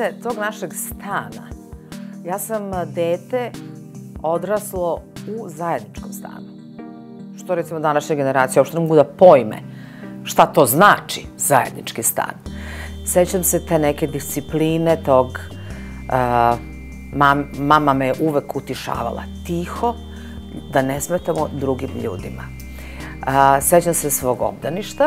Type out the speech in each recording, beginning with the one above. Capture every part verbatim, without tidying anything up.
se tog našeg stana, ja sam dete odraslo u zajedničkom stanu. Što recimo današnja generacija uopšte ne mogu da pojme šta to znači zajednički stan. Sećam se te neke discipline tog, mama me je uvek utišavala tiho, da ne smetamo drugim ljudima. Sećam se svog obdaništa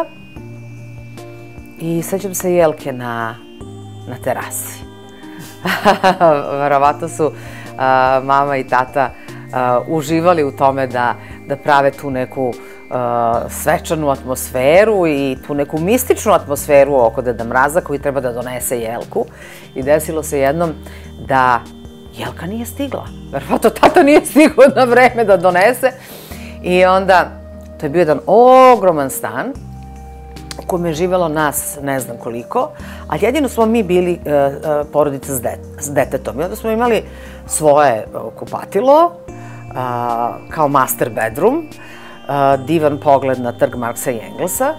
i sećam se jelke na terasi. Verovatno su mama i tata uživali u tome da prave tu neku svečanu atmosferu i tu neku mističnu atmosferu oko Deda Mraza koji treba da donese jelku. I desilo se jednom da jelka nije stigla. Verovatno tata nije stigao na vreme da donese. I onda, to je bio jedan ogroman stan u kojem je živelo nas ne znam koliko, ali jedino smo mi bili porodica s detetom. I onda smo imali svoje kupatilo kao master bedroom, divan pogled na trg Marksa i Engelsa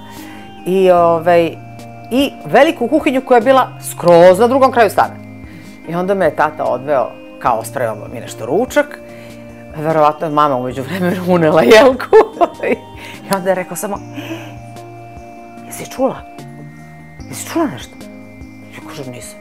i veliku kuhinju koja je bila skroz na drugom kraju stana. I onda me je tata odveo, kao spremamo mi nešto ručak, verovatno je mama umeđu vremenu unela jelku i onda je rekao samo, jesi čula? Jesi čula nešto? Ja kažem, nisam.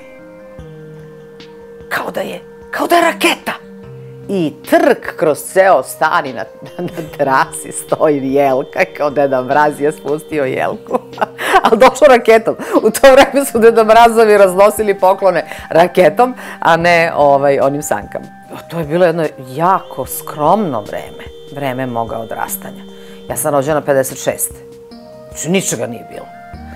Kao da je, kao da je raketa! I trk kroz ceo stan i na terasi stoji jelka, kao Deda Mraz je spustio jelku. Ali došao raketom. U to vreme su Deda Mrazovi raznosili poklone raketom, a ne onim sankama. To je bilo jedno jako skromno vreme, vreme moga odrastanja. Ja sam rođena pedeset šeste. Znači, ničega nije bilo.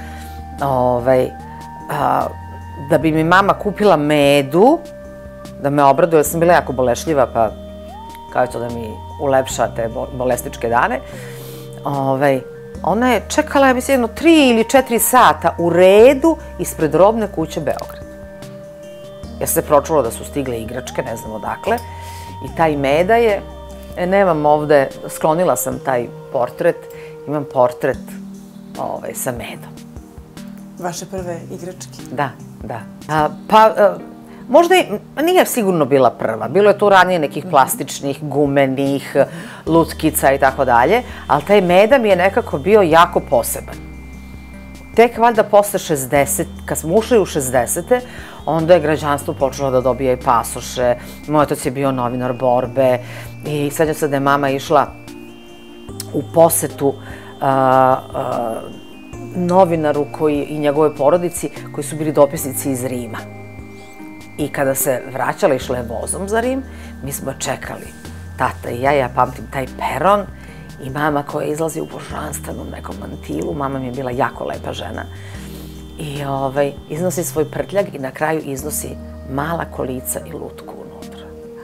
Da bi mi mama kupila medu, da me obraduje, jer sam bila jako bolešljiva, pa kao je to da mi ulepša te bolesničke dane. Ona je čekala, ja mislim, jedno tri ili četiri sata u redu ispred robne kuće Beograd. Ja se pročulo da su stigle igračke, ne znam odakle, i taj meda je, nemam ovde, sklonila sam taj portret, imam portret sa medom. Vaše prve igračke? Da, da. Pa, možda nije sigurno bila prva. Bilo je tu ranije nekih plastičnih, gumenih, lutkica i tako dalje, ali taj meda mi je nekako bio jako poseban. Tek valjda posle šezdeset, kad smo ušli u šezdesete, onda je građanstvo počelo da dobija i pasoše. Moj otac je bio novinar Borbe i sećam se da je mama išla u posetu novinaru i njegove porodici koji su bili dopisnici iz Rima. I kada se vraćala, išla je vozom za Rim, mi smo čekali, tata i ja, ja pamtim taj peron i mama koja izlazi u božanstvenom nekom mantilu, mama mi je bila jako lepa žena, i iznosi svoj prtljag i na kraju iznosi mala kolica i lutku unutra.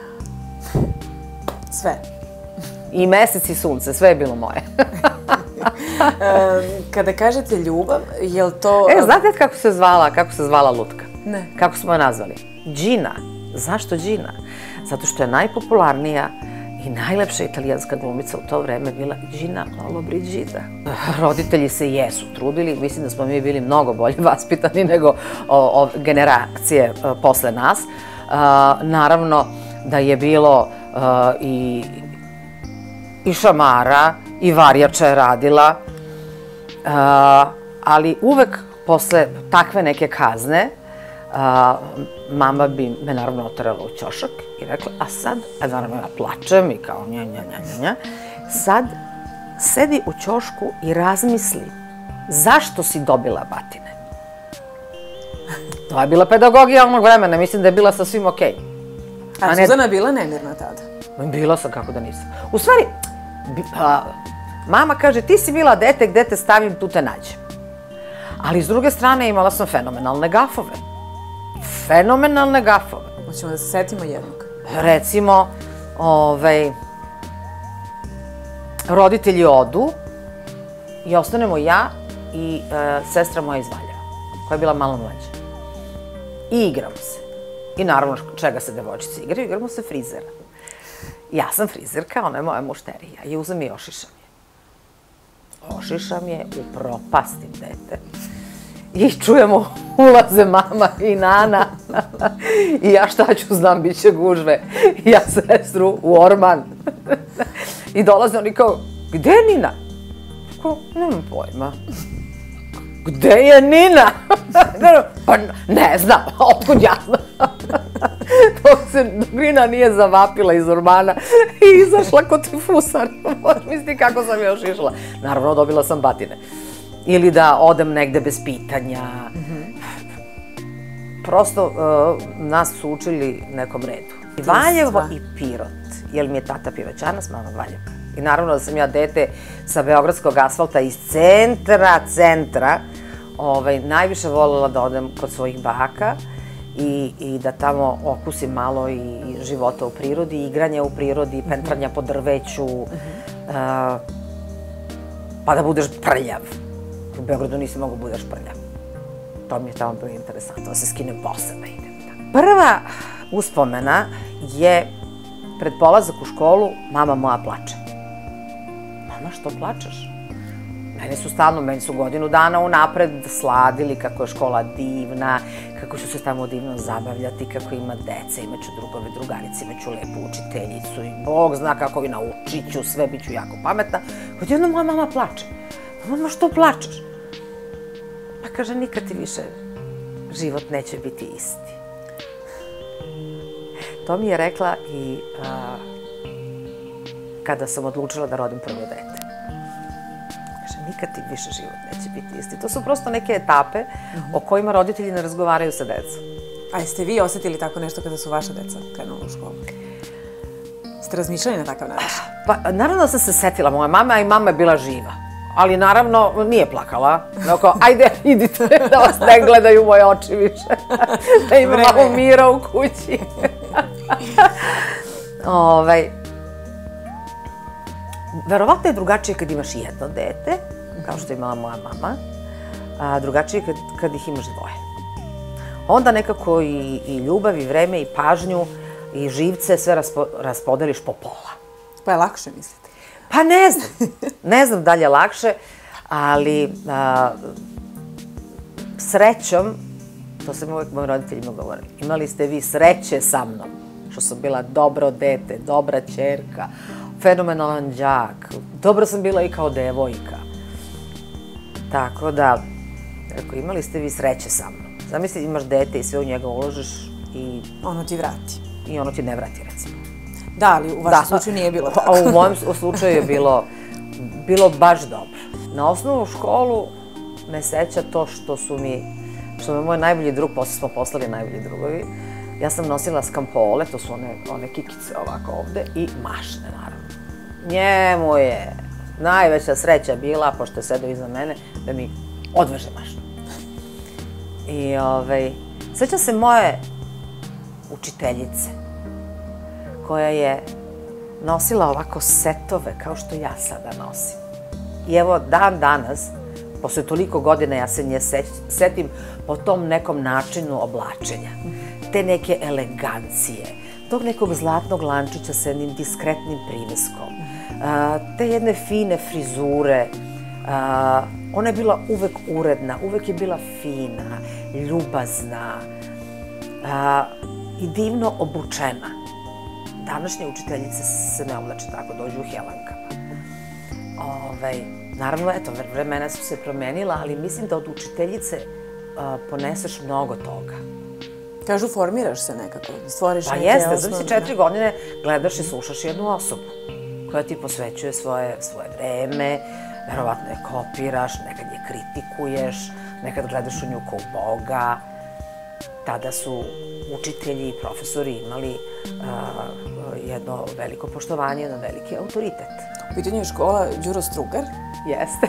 Sve. I mesec i sunce, sve je bilo moje. Kada kažete ljubav, je li to... E, znate kako se zvala, kako se zvala lutka? Ne. Kako smo je nazvali? Gina. Zašto Gina? Zato što je najpopularnija i najlepša italijanska glumica u to vreme bila Gina Lollobrigida. Roditelji se jesu trudili, mislim da smo mi bili mnogo bolje vaspitani nego generacije posle nas. Naravno da je bilo i šamara, i varjača je radila, ali uvek posle takve neke kazne mama bi me naravno oterala u ćošak i rekla, a sad, a naravno ja plačem i kao nja, nja, nja, nja, sad sedi u ćošku i razmisli zašto si dobila batine. To je bila pedagogija onog vremena, mislim da je bila sasvim okej. A Suzana je bila nemirna tada? Bila sam, kako da nisam. U stvari, mama kaže, ti si bila dete, gde te stavim, tu te nađem. Ali s druge strane imala sam fenomenalne gafove. Fenomenalne gafove. Hoćemo da se setimo jednog. Recimo, roditelji odu i ostanemo ja i sestra moja iz Valjeva, koja je bila malo mlađa. I igramo se. I naravno, čega se devojčice igraju? Igramo se frizera. Ja sam frizerka, ona je moja mušterija. I uzem i ošišam je. Ošišam je, upropastim dete. I čujemo, ulaze mama i Nana. I ja šta ću, znam, bit će gužve. I ja sestru u orman. I dolaze oni kao, gde je Nina? Kao, nemam pojma. Gde je Nina? Pa ne znam, otkud ja znam. Dok se Nina nije zavapila iz ormana i izašla kod tifusar. Misli kako sam još išla. Naravno, dobila sam batine. Ili da odem negde bez pitanja. Prosto nas su učili nekom redu. I Valjevo i Pirot, jer mi je tata pivaćanac, mama Valjevka. I naravno da sam ja dete sa beogradskog asfalta iz centra, centra, najviše voljela da odem kod svojih baka i da tamo okusim malo i života u prirodi, igranja u prirodi, pentranja po drveću, pa da budeš prljav. U Beogradu nisi mogu budeš prljav. To mi je tamo bilo interesantno, da se skinem posebno i idem. Prva uspomena je pred polazak u školu, mama moja plače. Mama, što plačeš? Meni su stalno, meni su godinu dana unapred sladili kako je škola divna, kako ću se tamo divno zabavljati, kako ima dece, imaću drugove, drugarice, imaću lepu učiteljicu i Bog zna kako vi naučit ću, sve bit ću jako pametna. Odjedno moja mama plače. Mama, što plačeš? Pa kaže, nikad ti više život neće biti isti. To mi je rekla i kada sam odlučila da rodim prvo dete. Kaže, nikad ti više život neće biti isti. To su prosto neke etape o kojima roditelji ne razgovaraju sa decom. A jeste vi osjetili tako nešto kada su vaša deca krenula u školu? Ste razmišljali na takav način? Pa, naravno da sam se setila moja mama i mama je bila živa. Ali naravno nije plakala. Kao, ajde, idite da vas ne gledaju moje oči više. Da ima malo mira u kući. Verovatno je drugačije kad imaš jedno dete, kao što je imala moja mama, a drugačije je kad ih imaš dvoje. Onda nekako i ljubav, i vreme, i pažnju, i živce sve raspodeliš po pola. Pa je lakše, mislite? Pa ne znam. Ne znam da li je lakše, ali srećom, to sam uvijek mojim roditeljima govorila, imali ste vi sreće sa mnom, što sam bila dobro dete, dobra ćerka, fenomenalan đak, dobro sam bila i kao devojka. Tako da, rekao, imali ste vi sreće sa mnom. Zamisli, imaš dete i sve u njega uložiš i... Ono ti vrati. I ono ti ne vrati, recimo. Da, ali u vašem slučaju nije bilo tako. U mojem slučaju je bilo baš dobro. Na osnovnu školu me seća to što su mi, što me moj najbolji drug, posle smo poslali najbolji drugovi, ja sam nosila skampole, to su one kikice ovako ovde, i mašne, naravno. Njemu je najveća sreća bila, pošto je sedao iza mene, da mi odveže mašnu. I sećam se moje učiteljice, koja je nosila ovako setove kao što ja sada nosim. I evo, dan danas, posle toliko godina, ja se nje setim po tom nekom načinu oblačenja. Te neke elegancije, tog nekog zlatnog lančića sa jednim diskretnim priveskom, te jedne fine frizure. Ona je bila uvek uredna, uvek je bila fina, ljubazna i divno obučena. Današnje učiteljice se ne oblače tako, dođu u helankama. Naravno, eto, vremena su se promenila, ali mislim da od učiteljice poneseš mnogo toga. Kažu, formiraš se nekako, stvoriš neke osnovne... Pa jeste, znači četiri godine gledaš i slušaš jednu osobu koja ti posvećuje svoje vreme, verovatno je kopiraš, nekad je kritikuješ, nekad gledaš u nju kao Boga. Tada su učitelji i profesori imali jedno veliko poštovanje, jedan veliki autoritet. U pitanju je škola Đuro Strugar. Jeste.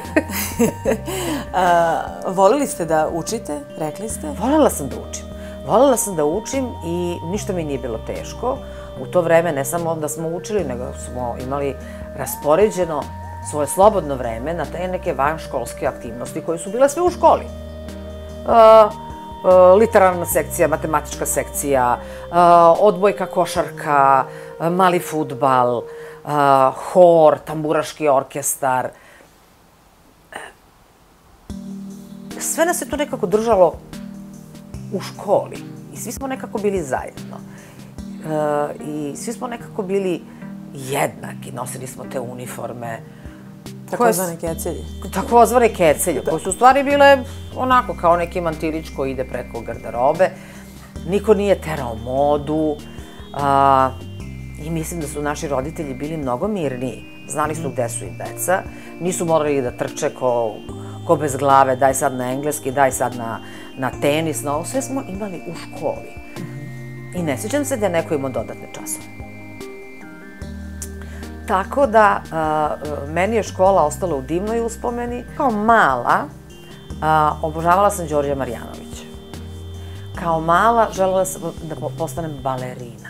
Volili ste da učite, rekli ste? Volela sam da učim. Volela sam da učim i ništa mi nije bilo teško. U to vreme ne samo da smo učili, nego smo imali raspoređeno svoje slobodno vreme na te neke vanškolske aktivnosti koje su bile sve u školi. Literarna sekcija, matematička sekcija, odbojka, košarka, mali fudbal, hor, tamburaški orkestar. sve nas je to nekako držalo u školi i svi smo nekako bili zajedno. I svi smo nekako bili jednaki, nosili smo te uniforme. Takozvane kecelje. Takozvane kecelje, koje su u stvari bile onako kao neki mantilić koji ide preko garderobe. Niko nije terao modu i mislim da su naši roditelji bili mnogo mirniji. Znali su gde su im deca, nisu morali da trče ko bez glave, daj sad na engleski, daj sad na tenis, na ovo. Sve smo imali u školi. I ne sjećam se da je neko imao dodatne časove. Tako da, meni je škola ostala u divnoj uspomeni. Kao mala, obožavala sam Đorđa Marjanovića. Kao mala, želela sam da postanem balerina.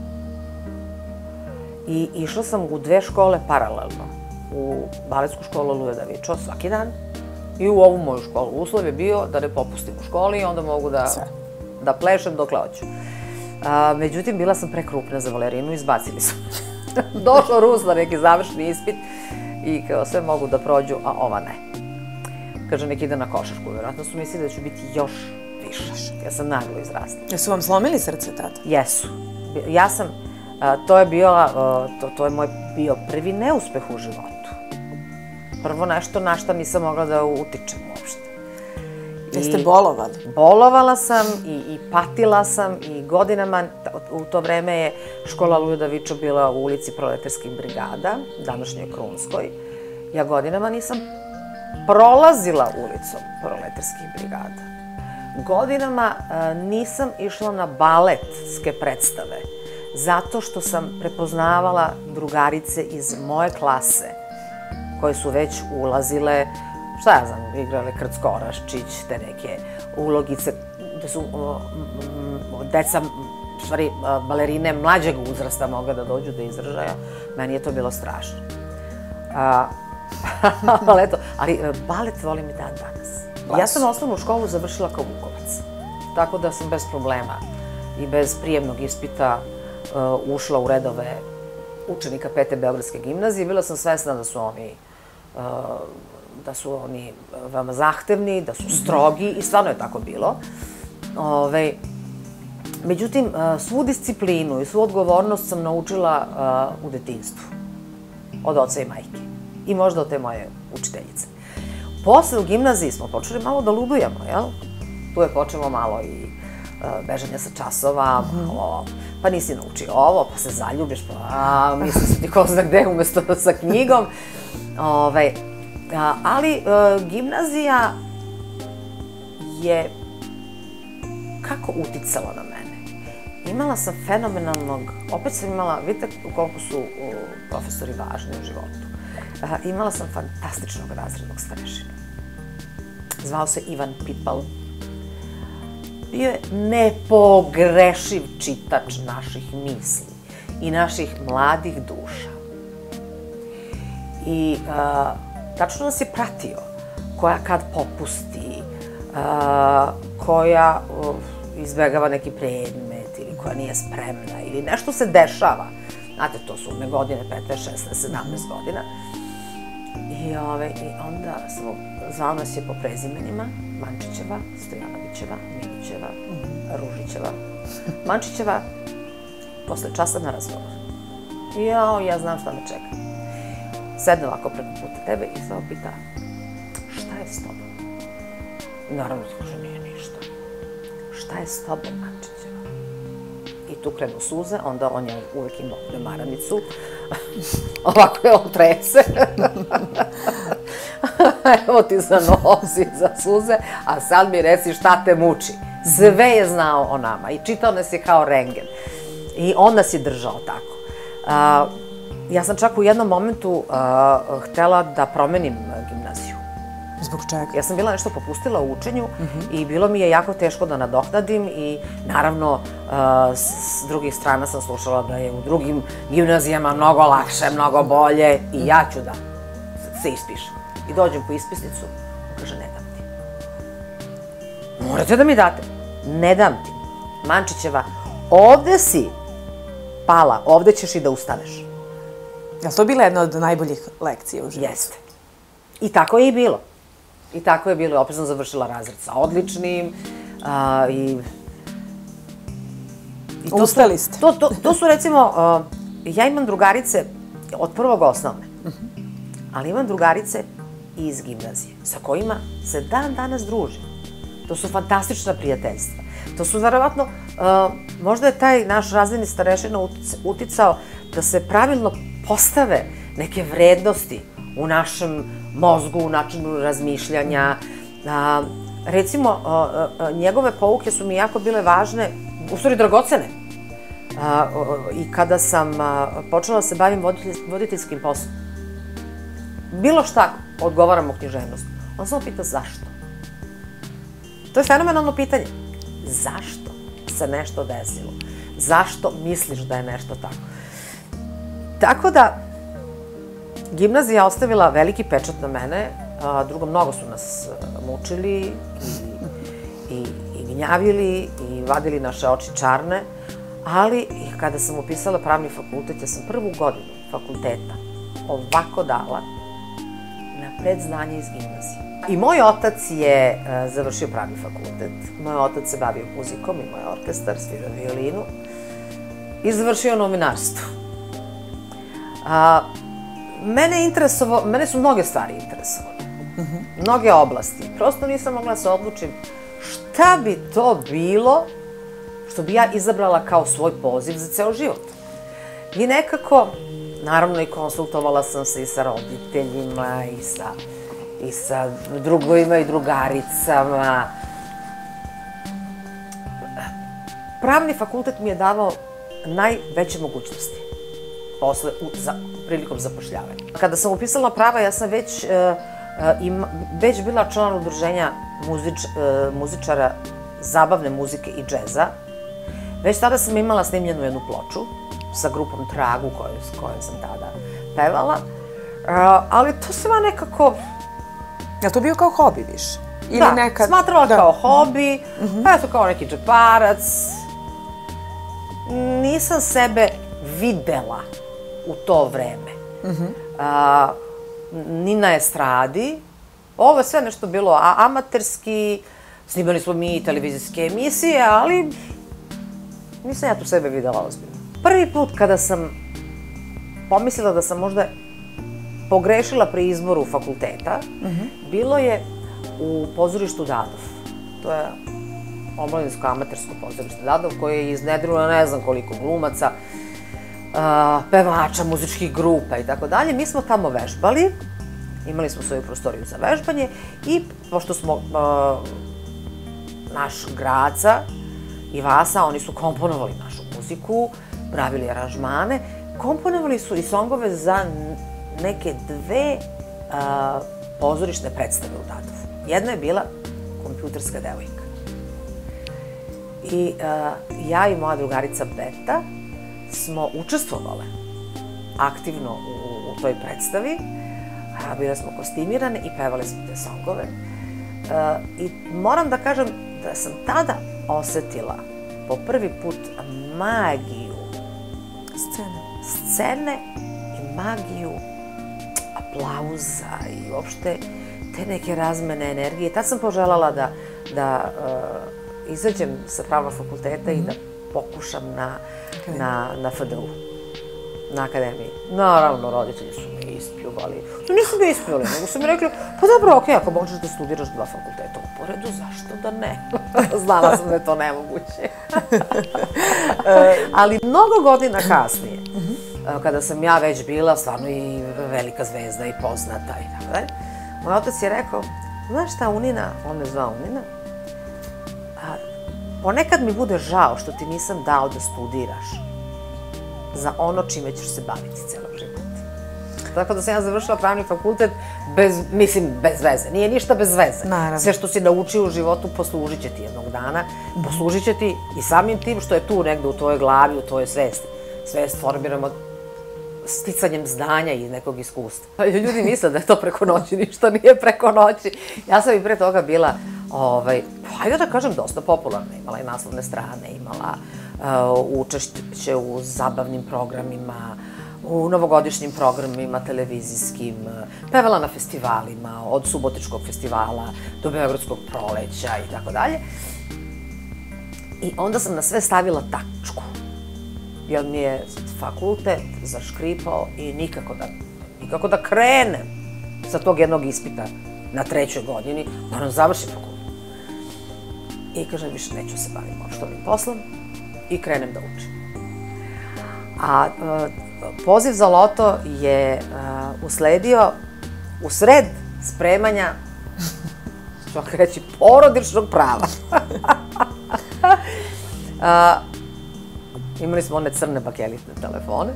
I išla sam u dve škole paralelno. U baletsku školu Luja Davičo svaki dan i u ovu moju školu. Uslov je bio da ne popustim u školi i onda mogu da plešem dokle hoću. Međutim, bila sam prekrupna za balerinu i izbacili su. Došao Rus na neki završni ispit i kao sve mogu da prođu, a ova ne. Kaže, nek ide na košarku. Vjerojatno su mislili da ću biti još više. Ja sam naglo izrasla. Jesu vam slomili srce tada? Jesu. Ja sam, to je bio, to je moj bio prvi neuspeh u životu. Prvo nešto na šta nisam mogla da utičem uopšte. Jeste bolovali? Bolovala sam i patila sam i godinama, u to vreme je škola Luja Davičo bila u ulici Proletarskih brigada, današnjoj Krunskoj. Ja godinama nisam prolazila ulicom Proletarskih brigada. Godinama nisam išla na baletske predstave, zato što sam prepoznavala drugarice iz moje klase, koje su već ulazile, šta ja znam, igrale Krcko Oraščić, te neke ulogice, gde su deca, u stvari, balerine mlađeg uzrasta mogla da dođu do izražaja. Meni je to bilo strašno. Ali balet volim i dan danas. Ja sam osnovnu školu završila kao Vukovac, tako da sam bez problema i bez prijemnog ispita ušla u redove učenika Pete Beogradske gimnazije. Bila sam svesna da su oni da su oni veoma zahtevni, da su strogi i stvarno je tako bilo. Međutim, svu disciplinu i svu odgovornost sam naučila u detinjstvu. Od oca i majke. I možda od te moje učiteljice. Posle u gimnaziji smo počeli malo da ludujemo, jel? Tu je počelo malo i bežanje sa časova, pa nisi naučio ovo, pa se zaljubiš, pa misli se ti ko zna gde umesto sa knjigom. Ali gimnazija je kako uticala na mene. Imala sam fenomenalnog, opet sam imala, vidite koliko su profesori važni u životu. Imala sam fantastičnog razrednog starešinu. Zvao se Ivan Pipal. Bio je nepogrešiv čitač naših misli i naših mladih duša. I tačno nas je pratio koja kad popusti, koja izbegava neki predmet ili koja nije spremna ili nešto se dešava. Znate, to su one godine, petnaest, šesnaest, sedamnaest godina. I onda zvao nas je po prezimenima, Mančićeva, Stojanovićeva, Milićeva, Ružićeva. Mančićeva, posle časa na razgovor. I jao, ja znam šta me čeka. Sedne ovako preko puta tebe i samo pita, šta je s tobom? Naravno, kaže, nije ništa. Šta je s tobom, Mančićeva? I tu krenu suze, onda on je uvek imao premaranicu. Ovako je on trese. Evo ti za nos i za suze, a sad mi reci šta te muči. Sve je znao o nama i čitao nas je kao rengen. I on nas je držao tako. Ja sam čak u jednom momentu htela da promenim gimnaziju. Zbog čega? Ja sam bila nešto popustila u učenju i bilo mi je jako teško da nadoknadim i naravno s drugih strana sam slušala da je u drugim gimnazijama mnogo lakše, mnogo bolje i ja ću da se ispišem. I dođem po ispisnicu, on kaže ne dam ti. Morate da mi date. Ne dam ti. Mančićeva, ovde si pala, ovde ćeš i da ustaneš. Je li to bila jedna od najboljih lekcija u životu? Jeste. I tako je i bilo. I tako je bilo. Opet sam završila razred sa odličnim. I... Uspeli ste. To su, recimo, ja imam drugarice od prvog osnovne, ali imam drugarice i iz gimnazije, sa kojima se dan danas družim. To su fantastična prijateljstva. To su, verovatno, možda je taj naš razredni starešina uticao da se pravilno postave neke vrednosti u našem mozgu, u načinu razmišljanja. Recimo, njegove pouke su mi jako bile važne, u stvari dragocene. I kada sam počela da se bavim voditeljskim poslom, bilo šta odgovaram o književnosti, on samo pita zašto. To je fenomenalno pitanje. Zašto se nešto desilo? Zašto misliš da je nešto tako? Tako da, gimnazija ostavila veliki pečat na mene. Drugo, mnogo su nas mučili i gnjavili i vadili naše oči čarne, ali kada sam upisala pravni fakultet, ja sam prvu godinu fakulteta ovako dala na predznanje iz gimnazije. I moj otac je završio pravni fakultet, moj otac se bavio muzikom, imao je orkestar, svirao violinu i završio novinarstvo. Mene interesovalo, mene su mnoge stvari interesovale, mnoge oblasti. Prosto nisam mogla da se odlučim šta bi to bilo što bi ja izabrala kao svoj poziv za ceo život. I nekako, naravno i konsultovala sam se i sa roditeljima i sa drugovima i drugaricama. Pravni fakultet mi je davao najveće mogućnosti prilikom zapošljavanja. Kada sam upisala prava, ja sam već već bila član udruženja muzičara zabavne muzike i džeza. Već tada sam imala snimljenu jednu ploču sa grupom Tragu s kojom sam tada pevala, ali to se va nekako... Je li to bio kao hobi više? Da, smatrala kao hobi, pa eto kao neki džeparac. Nisam sebe videla u to vreme. Ni na estradi. Ovo je sve nešto bilo amaterski, snimali smo mi televizijske emisije, ali nisam ja tu sebe videla ozbiljno. Prvi put kada sam pomislila da sam možda pogrešila pri izboru fakulteta, bilo je u pozorištu Dadov. To je omladinsko amatersko pozorište Dadov koje je iznedrilo ne znam koliko glumaca, pevača, muzičkih grupa i tako dalje. Mi smo tamo vežbali, imali smo svoju prostoriju za vežbanje i pošto smo naš Graca i Vasa, oni su komponovali našu muziku, pravili aranžmane, komponovali su i songove za neke dve pozorišne predstave u Dadovu. Jedna je bila Kompjuterska devojka. I ja i moja drugarica Beta smo učestvovale aktivno u toj predstavi. Bile smo kostimirane i pevale smo te songove. I moram da kažem da sam tada osetila po prvi put magiju scene i magiju aplauza i uopšte te neke razmene energije. Tad sam poželjala da izađem sa pravnog fakulteta i da pokušam na F D U, na akademiji. Naravno, roditelji su me ispljuvali. Nisu me ispljuvali, nego su mi rekli, pa dobro, okej, ako možeš da studiraš dva fakulteta uporedu, zašto da ne? Znala sam da je to nemoguće. Ali mnogo godina kasnije, kada sam ja već bila stvarno i velika zvezda i poznata i tako dalje, moj otac je rekao, znaš šta, Unina, on me zvao Unina, ponekad mi bude žao što ti nisam dao da studiraš za ono čime ćeš se baviti celog života. Tako da sam ja završila pravni fakultet bez, mislim, bez veze. Nije ništa bez veze. Sve što si naučio u životu poslužit će ti jednog dana. Poslužit će ti i samim tim što je tu negde u tvojoj glavi, u tvojoj svesti. Svest formiramo sticanjem znanja i nekog iskustva. Ljudi misle da je to preko noći, ništa nije preko noći. Ja sam i pre toga bila, hajde da kažem, dosta popularna. Imala i naslovne strane, imala učešće u zabavnim programima, u novogodišnjim programima, televizijskim, pevala na festivalima, od Subotičkog festivala do Beogradskog proleća i tako dalje. I onda sam na sve stavila tačku. Jer mi je fakultet zaškripao i nikako da, nikako da krenem sa tog jednog ispita na trećoj godini, moram završiti fakultet. I kažem, više neću se baviti ovim poslom i krenem da učim. A poziv za loto je usledio u sred spremanja, što ću reći, porodičnog prava. Imali smo one crne bakelitne telefone.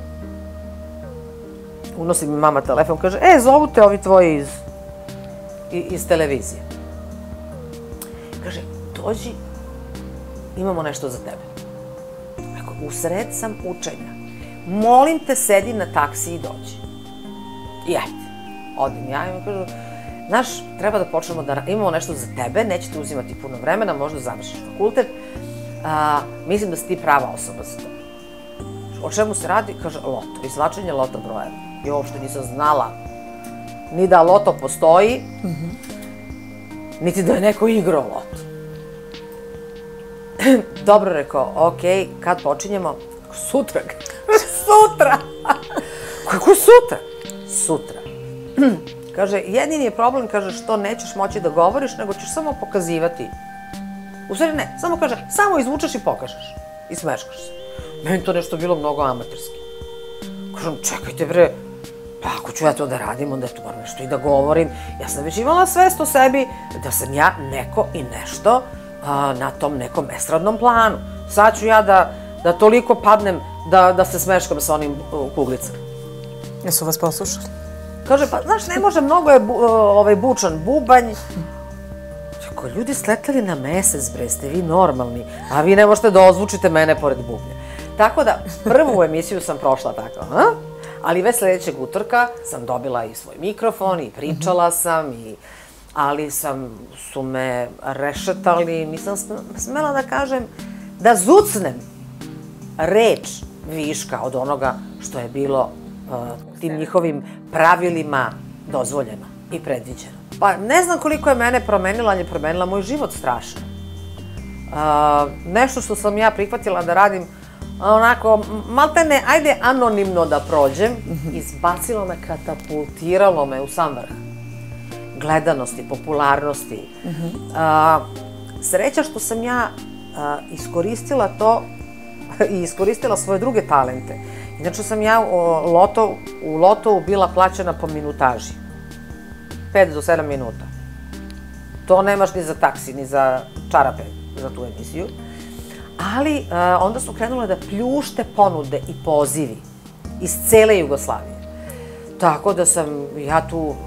Unosi mi mama telefon, kaže, e, zovu te ovi tvoji iz, iz televizije. Kaže, dođi, imamo nešto za tebe. Rekao, u sred sam učenja. Molim te, sedi na taksi i dođi. I ajde, odim ja i mi kažu, znaš, treba da počnemo da imamo nešto za tebe, nećete uzimati puno vremena, možda završiš fakultet, mislim da si ti prava osoba za to. O čemu se radi? Kaže, loto, izvlačenje loto broja. I uopšte nisam znala ni da loto postoji, niti da je neko igrao loto. Dobro, rekao, okej, kad počinjemo? Sutra. Sutra! Kako sutra? Sutra. Kaže, jedini je problem, kaže, što nećeš moći da govoriš, nego ćeš samo pokazivati. U stvari ne, samo kaže, samo izvučeš i pokažeš. I smeškaš se. Meni to nešto bilo mnogo amaterski. Kažem, čekajte bre, pa ako ću ja to da radim, onda ja tu moram nešto i da govorim. Ja sam već imala svest o sebi da sam ja neko i nešto na tom nekom estradnom planu. Sad ću ja da toliko padnem da se smeškam sa onim kuglicama. Jesu vas poslušali? Kaže, pa znaš, ne može, mnogo je bučan bubanj. Ako ljudi sleteli na mesec, bre, ste vi normalni, a vi ne možete da ozvučite mene pored bubnja. Tako da, prvu emisiju sam prošla tako, ali već sledećeg utorka sam dobila i svoj mikrofon i pričala sam, ali su me rešetali, nisam smela da kažem, da zucnem reč viška od onoga što je bilo tim njihovim pravilima dozvoljeno i predviđeno. Pa ne znam koliko je mene promenila, ali je promenila moj život strašno. Nešto što sam ja prihvatila da radim onako, maltene, ajde anonimno da prođem, izbacilo me, katapultiralo me u sam vrh. Gledanosti, popularnosti. Sreća što sam ja iskoristila to i iskoristila svoje druge talente. Inače sam ja u lotovu bila plaćena po minutaži. pet do sedam minuta. To nemaš ni za taksi, ni za čarape za tu emisiju. Ali onda su krenule da pljušte ponude i pozivi iz cele Jugoslavije. Tako da sam ja tu,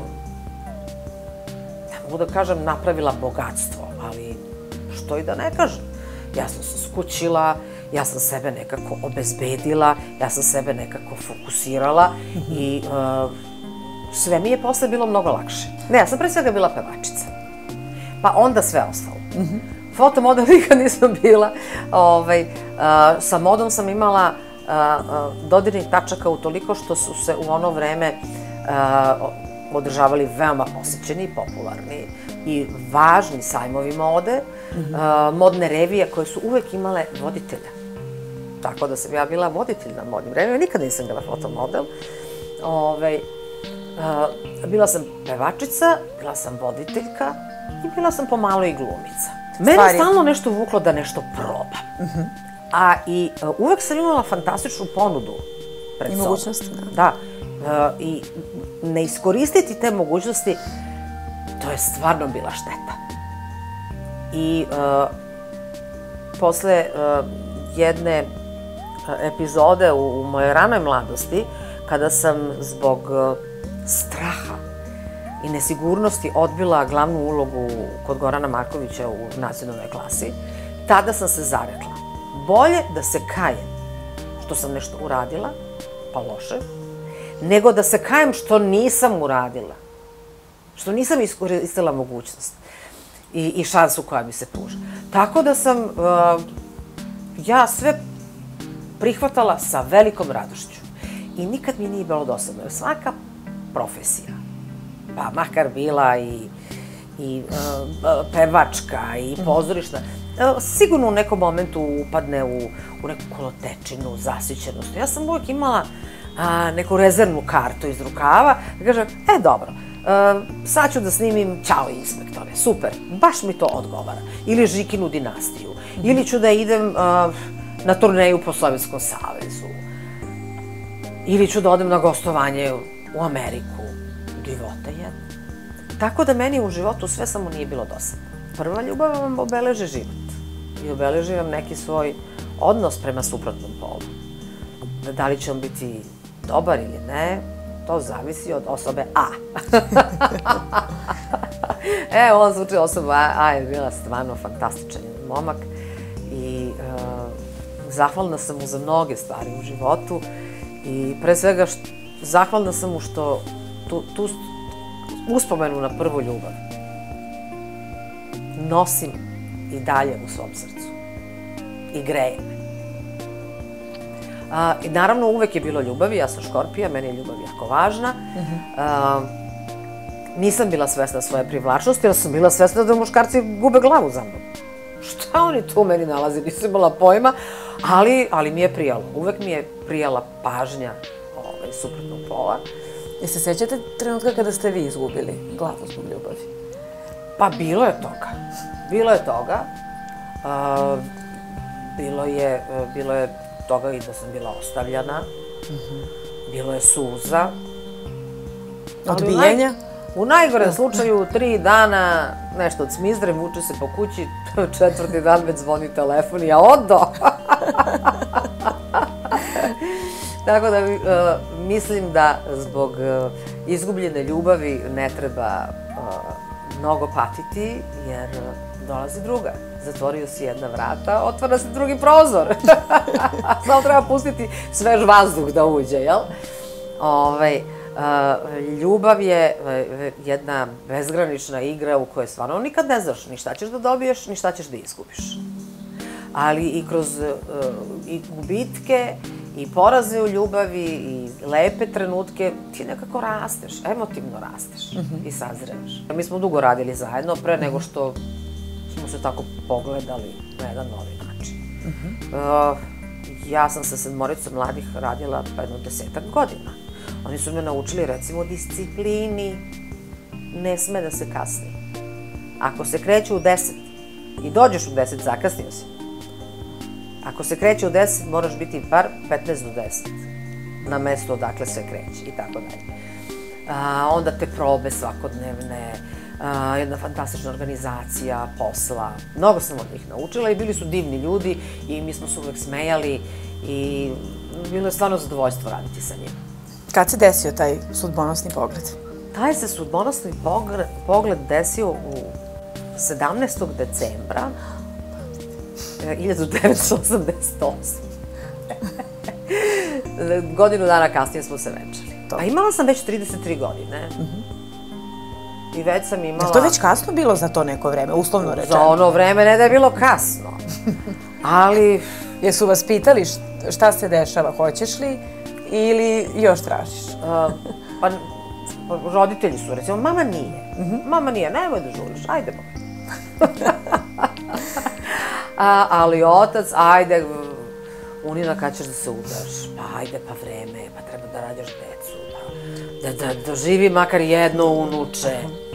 ne mogu da kažem, napravila bogatstvo, ali što i da ne kažem. Ja sam se skućila, ja sam sebe nekako obezbedila, ja sam sebe nekako fokusirala i sve mi je posle bilo mnogo lakše. Ne, ja sam pre svega bila pevačica. Pa onda sve ostalo. Fotomodel nikad nisam bila. Sa modom sam imala dodirnih tačaka utoliko što su se u ono vreme održavali veoma posećeni, popularni i važni sajmovi mode, modne revije koje su uvek imale voditelja. Tako da sam ja bila voditelj na modnim revijama, nikad nisam bila fotomodel. Bila sam pevačica, bila sam voditeljka i bila sam pomalo i glumica. Mene je stalno nešto vuklo da nešto probam. A i uvek sam imala fantastičnu ponudu pred sobom. I mogućnosti, da. Da. I ne iskoristiti te mogućnosti, to je stvarno bila šteta. I posle jedne epizode u mojoj ranoj mladosti, kada sam zbog straha i nesigurnosti odbila glavnu ulogu kod Gorana Markovića u nacionalnoj klasi, tada sam se zarekla. Bolje da se kajem što sam nešto uradila, pa loše, nego da se kajem što nisam uradila, što nisam iskoristila mogućnost i šansu koja mi se pruža. Tako da sam ja sve prihvatala sa velikom radošću. i nikad mi nije bilo dosadno. Jer svaka profesija, pa makar bila i, i uh, pevačka i pozorišna, uh, sigurno u nekom momentu upadne u, u neku kolotečinu, zasićenost. Ja sam uvijek imala uh, neku rezervnu kartu iz rukava, da kažem, e dobro, Uh, sad ću da snimim Ćao inspektore, super, baš mi to odgovara. Ili Žikinu dinastiju, ili ću da idem uh, na turneju po Sovjetskom savezu, ili ću da odem na gostovanje u Ameriku. Divota jedna. Tako da meni u životu sve samo nije bilo dosadno. Prva ljubav vam obeleži život i obeleži vam neki svoj odnos prema suprotnom polu. Da li će on biti dobar ili ne, to zavisi od osobe A. E, u ovom slučaju osoba A, A je bila stvarno fantastičan momak i uh, zahvalna sam mu za mnoge stvari u životu i pre svega što, zahvalna sam mu što tu, tu uspomenu na prvu ljubav nosim i dalje u svom srcu i greje me. Uh, I naravno, uvek je bilo ljubavi, ja sam Škorpija, meni je ljubav jako važna. Uh, nisam bila svesna svoje privlačnosti, jer sam bila svesna da muškarci gube glavu za mnom. Šta oni tu meni nalaze, nisam imala pojma, ali, ali mi je prijalo. Uvek mi je prijala pažnja ovaj, suprotnog pola. I se sećate trenutka kada ste vi izgubili glavu zbog ljubavi? Pa bilo je toga. Bilo je toga. Uh, bilo je, bilo je toga i da sam bila ostavljana. Mm-hmm. Bilo je suza. Odbijenja? U najgorem slučaju, tri dana, nešto od smizdre, vuče se po kući, četvrti dan već zvoni telefon i ja odo. Tako da uh, mislim da zbog uh, izgubljene ljubavi ne treba uh, mnogo patiti, jer uh, dolazi druga. Zatvorio si jedna vrata, otvara se drugi prozor. Samo treba pustiti svež vazduh da uđe, jel? Ovaj, uh, ljubav je uh, jedna bezgranična igra u kojoj stvarno nikad ne znaš ni šta ćeš da dobiješ, ni šta ćeš da izgubiš. Ali i kroz uh, i gubitke, i poraze u ljubavi, i lepe trenutke, ti nekako rasteš, emotivno rasteš mm-hmm. i sazreš. Mi smo dugo radili zajedno, pre nego što smo se tako pogledali na jedan novi način. Mm-hmm. uh, ja sam sa sedmoricom mladih radila pa jedno desetak godina. Oni su me naučili, recimo, disciplini. Ne sme da se kasni. Ako se kreće u deset i dođeš u deset, zakasnio si. Ako se kreće u deset, moraš biti bar petnaest do deset na mesto odakle se kreće i tako dalje. A, onda te probe svakodnevne, a, jedna fantastična organizacija posla. Mnogo sam od njih naučila i bili su divni ljudi i mi smo se uvek smejali i bilo je stvarno zadovoljstvo raditi sa njim. Kad se desio taj sudbonosni pogled? Taj se sudbonosni pogled, pogled desio u sedamnaestog decembra hiljadu devetsto osamdeset osme. Godinu dana kasnije smo se venčali. A imala sam već trideset tri godine. Mm-hmm. I već sam imala... Je to već kasno bilo za to neko vreme, uslovno rečeno? Za ono vreme ne da je bilo kasno. Ali... Jesu vas pitali šta se dešava, hoćeš li ili još tražiš? Uh, pa, roditelji su, recimo, mama nije. Mm-hmm. Mama nije, nemoj da žuriš, ajdemo. A, ali otac, ajde, Unina, kad ćeš da se udaš? Pa ajde, pa vreme, pa treba da rađaš decu, pa da, da, da živi makar jedno unuče.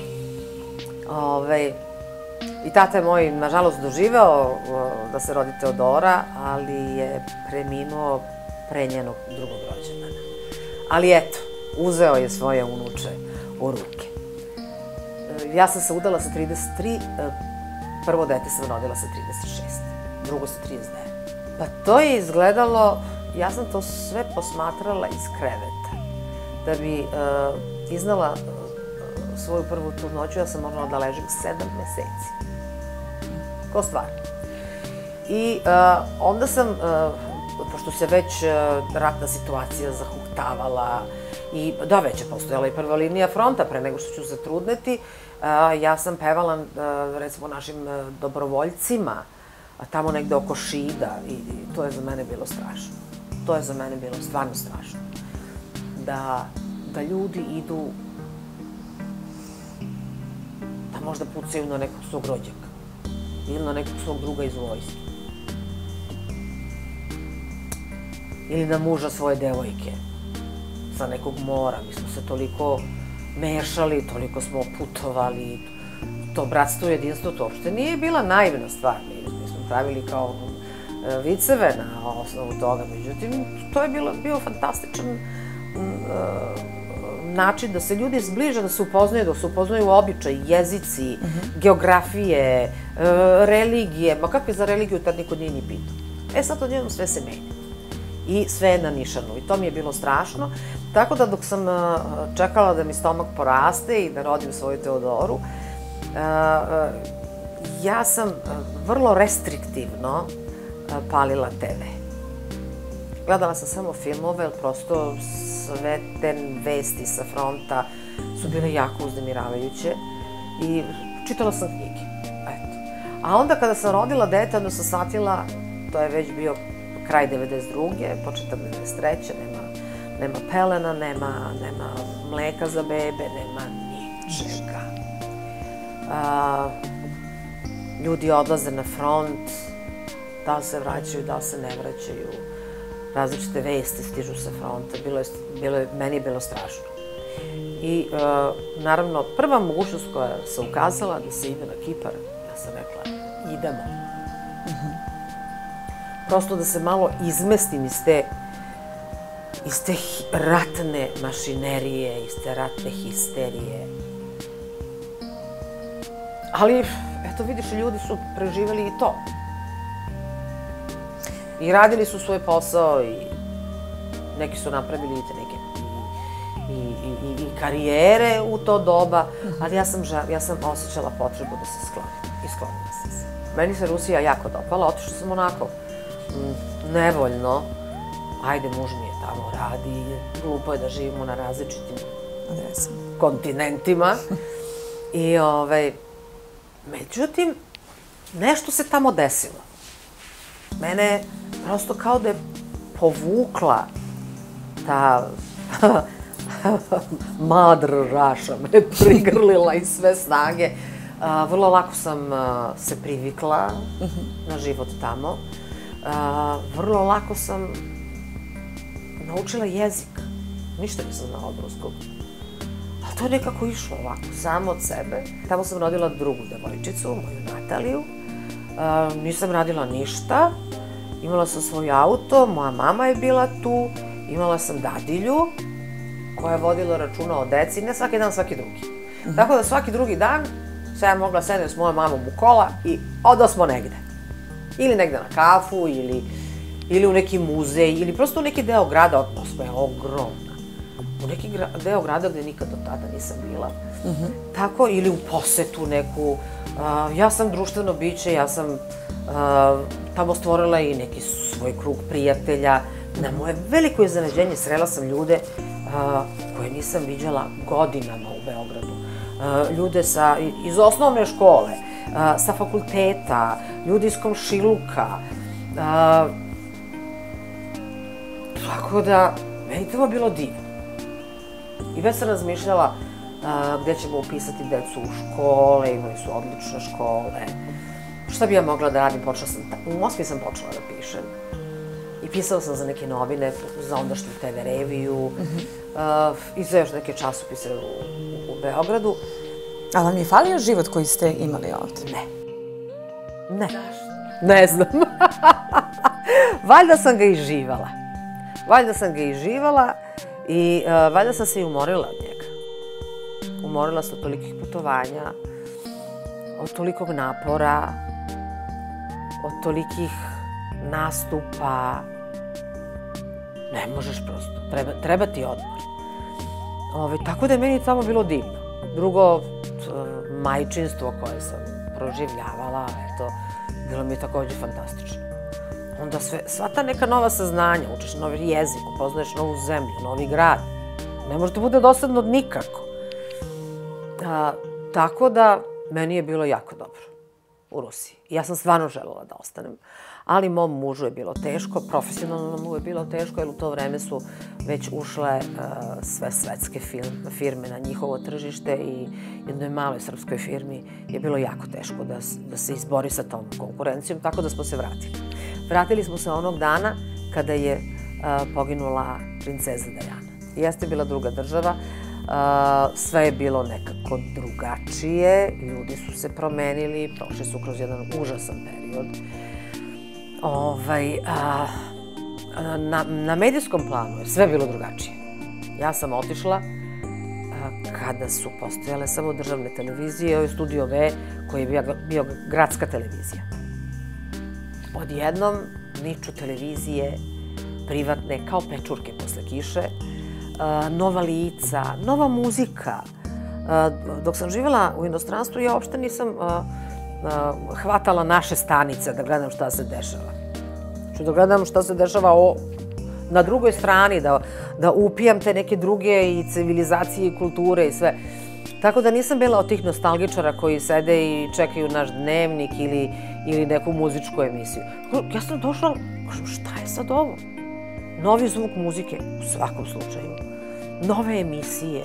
Ove, I tata je moj, nažalost, doživeo da se rodi Teodora, ali je preminuo pre njenog drugog rođendana. Ali eto, uzeo je svoje unuče u ruke. Ja sam se udala sa trideset tri, prvo dete sam rodila sa trideset šest, drugo sa trideset devet. Pa to je izgledalo, ja sam to sve posmatrala iz kreveta. Da bi uh, iznala uh, svoju prvu trudnoću, ja sam morala da ležim sedam meseci. Ko stvar. I uh, onda sam, uh, pošto se već uh, ratna situacija zahuktavala, i da, već je postojala i prva linija fronta pre nego što ću se trudneti, uh, ja sam pevala, uh, recimo, našim uh, dobrovoljcima, a tamo negde oko Šida, i, i to je za mene bilo strašno. To je za mene bilo stvarno strašno. da, da ljudi idu da možda pucaju na nekog svog rođaka ili na nekog svog druga iz vojske. Ili na muža svoje devojke sa nekog mora. Mi smo se toliko mešali, toliko smo putovali. To bratstvo i jedinstvo, to uopšte nije bila naivna stvar. Mi smo pravili kao viceve na osnovu toga. Međutim, to je bio fantastičan način da se ljudi zbliže, da se upoznaju, da se upoznaju običaji, jezici, geografije, religije. Ma kako je za religiju, tad niko nije ni pitao. E sad odjednom sve se menja. I sve je na nišanu. I to mi je bilo strašno. Tako da dok sam čekala da mi stomak poraste i da rodim svoju Teodoru, ja sam vrlo restriktivno palila te ve. Gledala sam samo filmove, jer prosto sve te vesti sa fronta su bile jako uznemiravajuće i čitala sam knjige. A onda kada sam rodila dete, onda sam shvatila, to je već bio kraj devedeset druge, početak devedeset treće, nema pelena, nema mleka za bebe, nema ničega. Ljudi odlaze na front, da li se vraćaju, da li se ne vraćaju. Različite vesti stižu sa fronta, meni je bilo strašno. I naravno, prva mogućnost koja se ukazala da se ide na Kipar, ja sam rekla, idemo. Prosto da se malo izmestim iz te iz te ratne mašinerije, iz te ratne histerije. Ali, eto vidiš, ljudi su preživeli i to. I radili su svoj posao i neki su napravili i neke i karijere u to doba, ali ja sam osjećala potrebu da se sklonim i sklonila sam se. Meni se Rusija jako dopala, otišla sam onako nevoljno. Ajde, muž mi je tamo, radi, glupo je da živimo na različitim kontinentima. I, ovaj, međutim, nešto se tamo desilo. Mene prosto kao da je povukla ta Mother Russia, me prigrlila iz sve snage. Vrlo lako sam se privikla na život tamo. Vrlo lako sam naučila jezik. Ništa nisam znala od ruskog. Ali to je nekako išlo ovako, samo od sebe. Tamo sam rodila drugu devojčicu, moju Nataliju. Nisam radila ništa. Imala sam svoj auto, moja mama je bila tu. Imala sam dadilju koja je vodila računa o deci. Ne svaki dan, svaki drugi. Tako da svaki drugi dan sam ja mogla sedem s mojom mamom u kola i odosmo negde. Ili negde na kafu, ili u neki muzej, ili prosto u neki deo grada, odnosno je ogromna. U neki deo grada gde nikad do tada nisam bila. Tako, ili u posetu neku. Ja sam društveno biće, ja sam tamo stvorila i neki svoj krug prijatelja. Na moje veliko iznenađenje srela sam ljude koje nisam viđala godinama u Beogradu. Ljude iz osnovne škole, sa fakulteta, ljudi iz komšiluka. Tako da, meni to bilo divno. I već sam razmišljala gde ćemo upisati decu u škole, imali su odlične škole. Šta bi ja mogla da radim? U Moskvi sam počela da pišem. I pisala sam za neke novine, za ondašnju te ve reviju i za još neke časopise u Beogradu. A vam je falio život koji ste imali ovdje? Ne. Ne. Ne znam. Valjda sam ga i živala. Valjda sam ga i živala i valjda sam se i umorila od njega. Umorila sam od tolikih putovanja, od tolikog napora, od tolikih nastupa. Ne možeš prosto. Treba ti odmor. Tako da je meni tamo bilo divno. Drugo, majčinstvo koje sam proživljavala, eto, bilo mi je također fantastično. Onda sva ta neka nova saznanja, učiš novi jezik, upoznaješ novu zemlju, novi grad. Ne može da bude dosadno nikako. Tako da, meni je bilo jako dobro u Rusiji. Ja sam stvarno želela da ostanem. ali mom mužu je bilo teško, profesionalno mu je bilo teško, jer u to vreme su već ušle sve svetske firme na njihovo tržište i jednoj maloj srpskoj firmi je bilo jako teško da se izbori sa tom konkurencijom, tako da smo se vratili. Vratili smo se onog dana kada je poginula princeza Dajana. Jeste bila druga država, sve je bilo nekako drugačije, ljudi su se promenili, prošli su kroz jedan užasan period. Na medijskom planu je sve bilo drugačije. Ja sam otišla kada su postojale samo državne televizije, Studio V, koji je bio gradska televizija. Odjednom niču televizije privatne kao pečurke posle kiše, nova lica, nova muzika. Dok sam živjela u inostranstvu, ja uopšte nisam hvatala naše stanice da gledam šta se dešava. Da gledam šta se dešava na drugoj strani, da upijam te neke druge i civilizacije i kulture i sve. Tako da nisam bila od tih nostalgičara koji sede i čekaju naš dnevnik ili neku muzičku emisiju. Ja sam došla, kažem, šta je sad ovo? Novi zvuk muzike, u svakom slučaju. Nove emisije.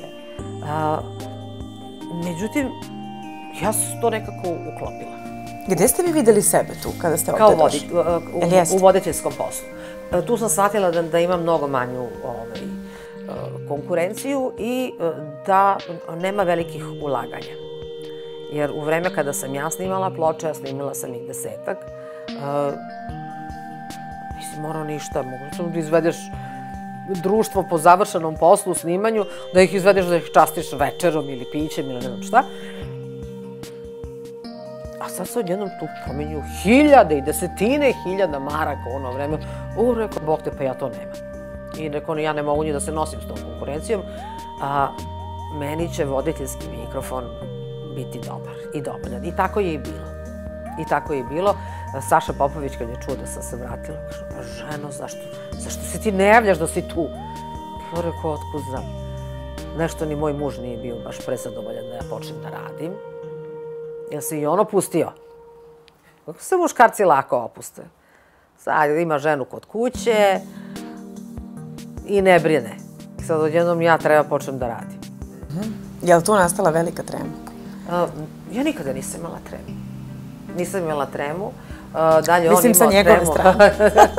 Međutim, ja sam to nekako uklopila. Gde ste vi videli sebe tu kada ste ovdje došli? Kao u voditeljskom poslu. Tu sam shvatila da imam mnogo manju konkurenciju i da nema velikih ulaganja. Jer u vreme kada sam ja snimala ploče, ja snimila sam ih desetak, nisi morao ništa, mogu sam da izvedeš društvo po završenom poslu, snimanju, da ih izvedeš, da ih častiš večerom ili pićem ili ne znam šta. A sad se odjednom tu pominju hiljade i desetine hiljada maraka u ono vreme. U, rekao, Bog te, pa ja to nemam. I rekao, ja ne mogu ni da se nosim s tom konkurencijom. Meni će voditeljski mikrofon biti dobar i dovoljan. I tako je i bilo. I tako je i bilo. Saša Popović, kad je čuo da sam se vratila, kaže, pa ženo, zašto se ti ne javljaš da si tu? Pa rekao, otkud znam. Nešto ni moj muž nije bio baš prezadovoljan da ja počnem da radim. Jer se i ono pustio. Kako se muškarci lako opuste. Sad ima ženu kod kuće i ne brine. Sad odjednom ja treba počnem da radim. Je li tu nastala velika trema? Ja nikada nisam imala tremu. Nisam imala tremu. Mislim sa njegove strane.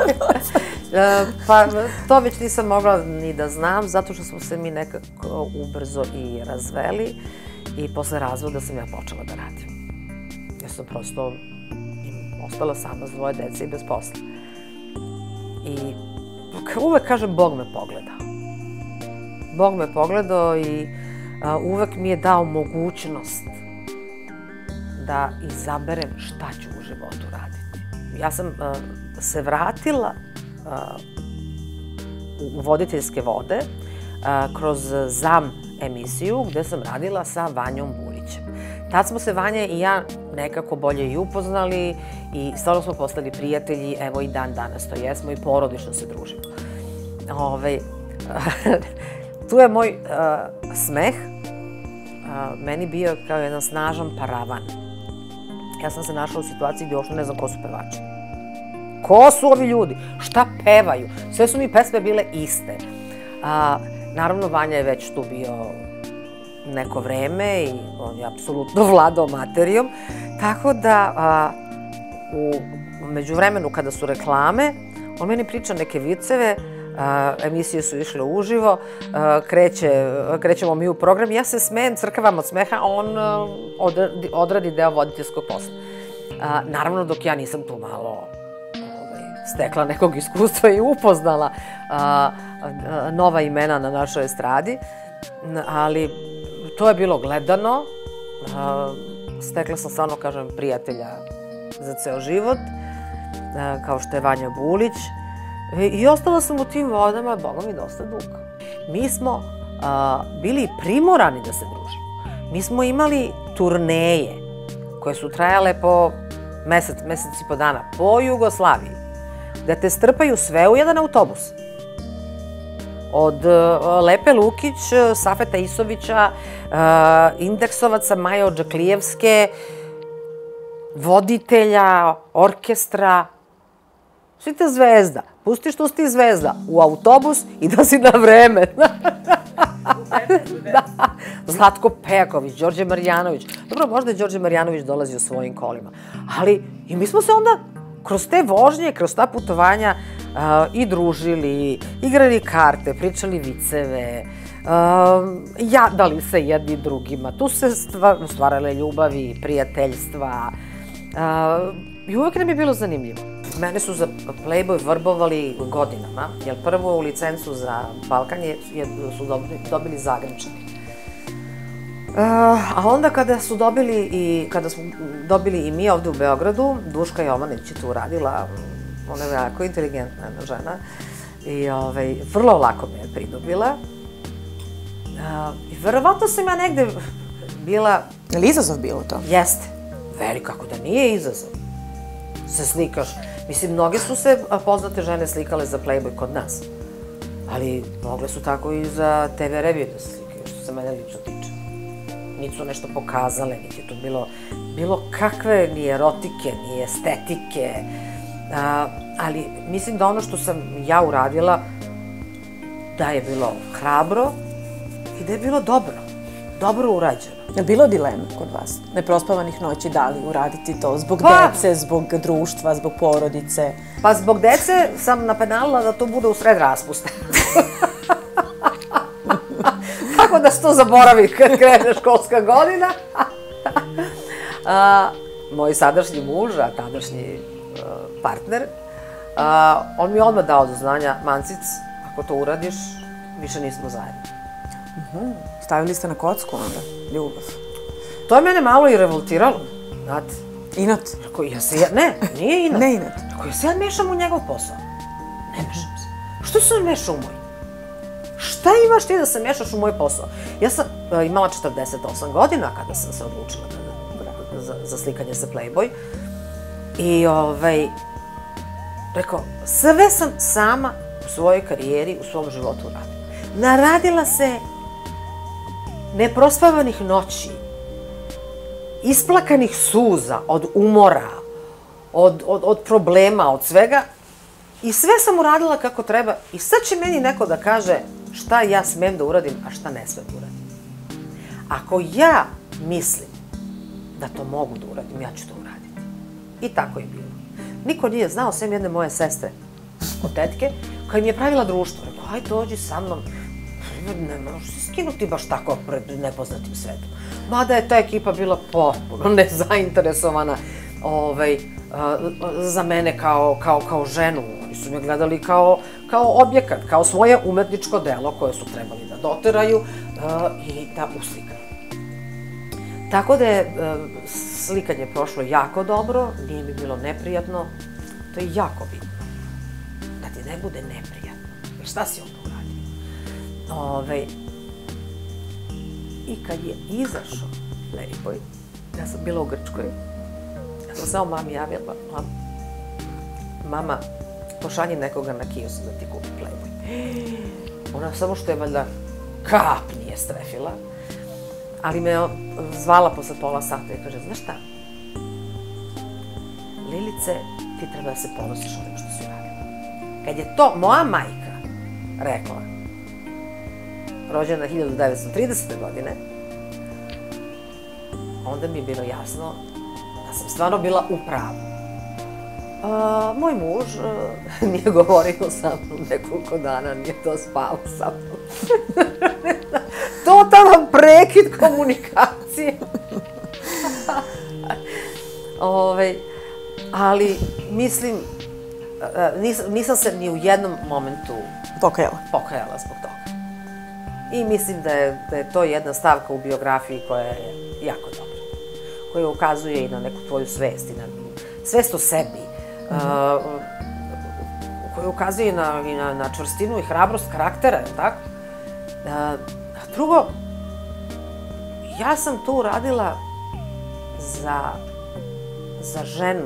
Pa to već nisam mogla ni da znam, zato što smo se mi nekako ubrzo i razveli i posle razvoda sam ja počela da radim. Ja sam prosto ostala sama s dvoje dece i bez posla. I uvek kažem, Bog me pogledao. Bog me pogledao i uvek mi je dao mogućnost da izaberem šta ću u životu raditi. Ja sam se vratila u voditeljske vode kroz ZAM emisiju gde sam radila sa Vanjom Bulićem. Tad smo se Vanja i ja nekako bolje i upoznali i stvarno smo postali prijatelji, evo i dan danas to jesmo i porodično se družimo. Tu je moj smeh meni bio kao jedan snažan paravan. Ja sam se našla u situaciji gdje uopšte ne znam ko su pevači. Ko su ovi ljudi? Šta pevaju? Sve su mi pesme bile iste. Naravno, Vanja je već tu bio neko vreme i on je apsolutno vladao materijom. Tako da, u međuvremenu kada su reklame, on meni priča neke viceve, emisije su išle uživo, krećemo mi u program, ja se smejem, crkavam od smeha, a on odradi deo voditeljskog posla. Naravno, dok ja nisam tu malo stekla nekog iskustva i upoznala nova imena na našoj estradi, ali to je bilo gledano. Stekla sam stvarno, kažem, prijatelja za ceo život, kao što je Vanja Bulić. I ostala sam u tim vodama, Boga mi, dosta dugo. Mi smo bili primorani da se družimo. Mi smo imali turneje koje su trajale po mesec, mesec i po dana, po Jugoslaviji, da te strpaju sve u jedan autobus. Od Lepe Lukić, Safeta Isovića, Indeksovaca, Maje Odžaklijevske, voditelja, orkestra, si ti zvezda, pustiš tu si ti zvezda u autobus i da si na vreme. Zlatko Pejaković, Đorđe Marjanović. Dobro, možda je Đorđe Marjanović dolazio svojim kolima, ali i mi smo se onda kroz te vožnje, kroz ta putovanja i družili, igrali karte, pričali viceve, jadali se jedni drugima. Tu se stvarale ljubavi, prijateljstva i uvek nam je bilo zanimljivo. Mene su za Playboy vrbovali godinama, jer prvu licencu za Balkan su dobili Zagrebčani. A onda kada su dobili i kada smo dobili i mi ovde u Beogradu, Duška Jovanić je tu uradila, ona je jako inteligentna žena i vrlo lako me je pridobila. I verovatno sam ja negde bila... Je li izazov bilo to? Jeste. Veli, kako da nije izazov. Se slikaš. Mislim, mnoge su se poznate žene slikale za Playboy kod nas. Ali mogle su tako i za te ve reviju da se slikaju, što se mene lično tiče. Niti su nešto pokazale, niti je tu bilo bilo kakve ni erotike, ni estetike. Ali mislim da ono što sam ja uradila, da je bilo hrabro i da je bilo dobro. Dobro urađeno. Je bilo dilema kod vas? Neprospavanih noći, da li uraditi to zbog dece, zbog društva, zbog porodice? Pa zbog dece sam napenalila da to bude u sred raspusta. Tako da se to zaboravi kad krene školska godina. Moj sadašnji muž, a tadašnji partner, on mi je odmah dao do znanja, Mancic, ako to uradiš, više nismo zajedno. Stavili ste na kocku onda, ljubav? To je mene malo i revoltiralo, znate. Inat? Ne, nije inat. Ne inat. Ako ja se ja mešam u njegov posao, ne mešam se. Što se on meša u moj? Šta imaš ti da se mešaš u moj posao? Ja sam imala četrdeset osam godina kada sam se odlučila za slikanje za Playboy. I rekao, sve sam sama u svojoj karijeri, u svom životu radila. Naradila se neprospavanih noći, isplakanih suza od umora, od problema, od svega. I sve sam uradila kako treba. I sad će meni neko da kaže šta ja smem da uradim, a šta ne smem da uradim. Ako ja mislim da to mogu da uradim, ja ću to uraditi. I tako je bilo. Niko nije znao, sem jedne moje sestre od tetke, koja mi je pravila društvo. Rekao, hajde dođi sa mnom. Ne možeš se skinuti baš tako pred nepoznatim svetom. Mada je ta ekipa bila potpuno nezainteresovana za mene kao ženu. Oni su me gledali kao objekat, kao svoje umetničko delo koje su trebali da doteraju i da uslikaju. Tako da je slikanje prošlo jako dobro, nije mi bilo neprijatno. To je jako bitno. Da ti ne bude neprijatno. Jer šta si onda uradio? I kad je izašao Playboy, ja sam bila u Grčkoj, ja sam samo mami javila, mama, pošalji nekoga na kiosk da ti kupi Playboy. Ona samo što je valjda kap nije strefila, ali me zvala posle pola sata i kaže, znaš šta, Lilice, ti treba da se ponosiš onim što si uradila. Kad je to moja majka rekla, rođena hiljadu devetsto tridesete. godine, onda mi je bilo jasno da sam stvarno bila u pravu. Moj muž nije govorio sa mnom nekoliko dana, nije to spao sa mnom. Totalan prekid komunikacije. Ali, mislim, nisam se ni u jednom momentu pokajala zbog toga. I mislim da je to jedna stavka u biografiji koja je jako dobra. Koja ukazuje i na neku tvoju svest, i na svest o sebi. Koja ukazuje i na čvrstinu i hrabrost karaktera, je li tako? Drugo, ja sam to uradila za ženu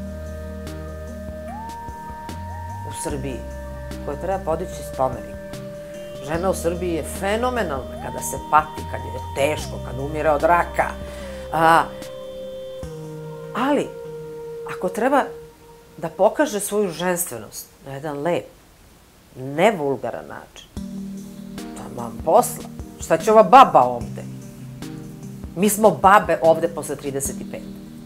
u Srbiji koja treba podići spomenik. Žena u Srbiji je fenomenalna kada se pati, kad je teško, kad umire od raka. Ali, ako treba da pokaže svoju ženstvenost na jedan lep, nevulgaran način. Taman posla. Šta će ova baba ovde? Mi smo babe ovde posle trideset pet.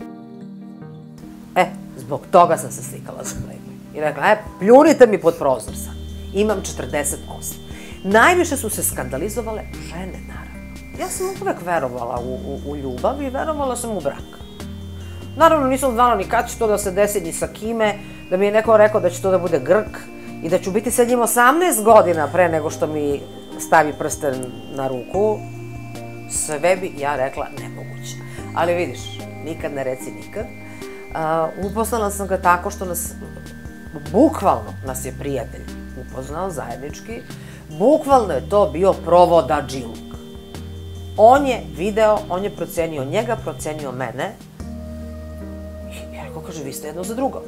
E, zbog toga sam se slikala za Playboy. I rekla, e, pljunite mi pod prozor sad. Imam četrdeset osam. Najviše su se skandalizovale žene, naravno. Ja sam uvek verovala u, u, u ljubav i verovala sam u brak. Naravno, nisam znala ni kad će to da se desi, ni sa kime, da mi je neko rekao da će to da bude Grk i da ću biti sa njim osamnaest godina pre nego što mi stavi prsten na ruku. Sve bi ja rekla nemoguće. Ali vidiš, nikad ne reci nikad. Uh, upoznala sam ga tako što nas, bukvalno nas je prijatelj upoznao zajednički, bukvalno je to bio provodadžiluk. On je video, on je procenio njega, procenio mene i ja rekao, kaže, vi ste jedno za drugo.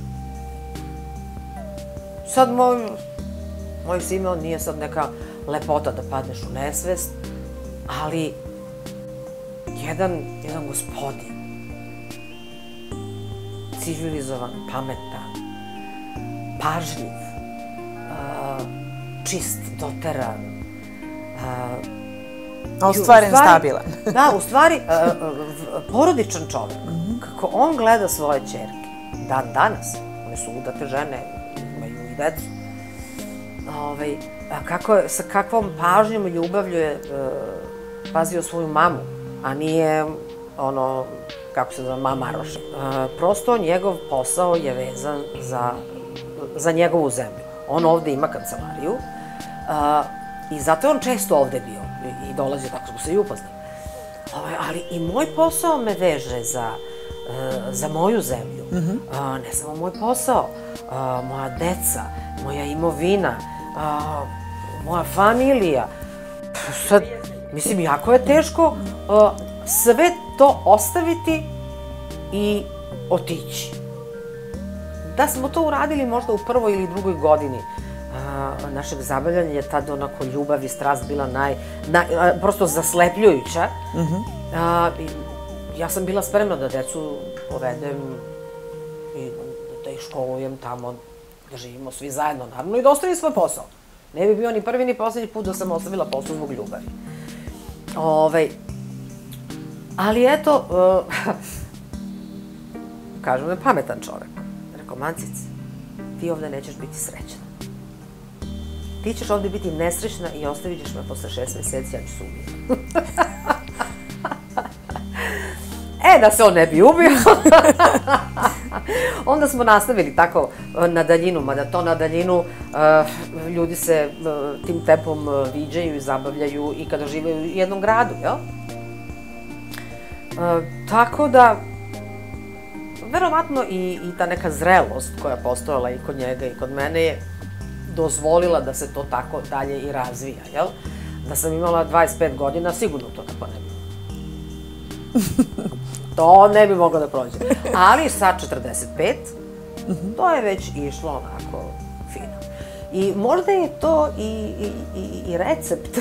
Sad moj, moj Simeon nije sad neka lepota da padneš u nesvest, ali jedan, jedan gospodin, civilizovan, pametan, pažljiv, uh, čist, doteran, a u stvari stabilan. Da, u stvari uh, porodičan čovjek. Kako on gleda svoje ćerke, dan danas, one su udate žene, imaju i decu. Ovaj, kako, sa kakvom pažnjom i ljubavlju je uh, pazio svoju mamu, a nije ono, kako se zove, mamaroša. Uh, prosto njegov posao je vezan za, za njegovu zemlju. On ovde ima kancelariju uh, i zato je on često ovde bio i, i dolazi, tako smo se i upoznali. Uh, ali i moj posao me veže za, uh, za moju zemlju. Mm-hmm. uh, ne samo moj posao, uh, moja deca, moja imovina, uh, moja familija. Sad, mislim, jako je teško uh, sve to ostaviti i otići. Da smo to uradili možda u prvoj ili drugoj godini uh, našeg zabavljanja, je tad onako ljubav i strast bila naj, naj, uh, prosto zaslepljujuća. Mm-hmm. uh, ja sam bila spremna da decu povedem i da ih školujem tamo, da živimo svi zajedno, naravno, i da ostavim svoj posao. Ne bi bio ni prvi ni poslednji put da sam ostavila posao zbog ljubavi. Ovaj, ali eto, uh, kažem, je pametan čovek. Rekao, Mancic, ti ovde nećeš biti srećna. Ti ćeš ovde biti nesrećna i ostavit ćeš me posle šest meseci, ja ću se ubiti. E, da se on ne bi ubio. Onda smo nastavili tako na daljinu, mada to na daljinu uh, ljudi se uh, tim tempom uh, viđaju i zabavljaju i kada žive u jednom gradu, jel? Uh, tako da, verovatno i, i ta neka zrelost koja je postojala i kod njega i kod mene je dozvolila da se to tako dalje i razvija, jel? Da sam imala dvadeset pet godina, sigurno to tako ne bi. To ne bi moglo da prođe. Ali sa četrdeset pet, to je već išlo onako fino. I možda je to i, i, i, i recept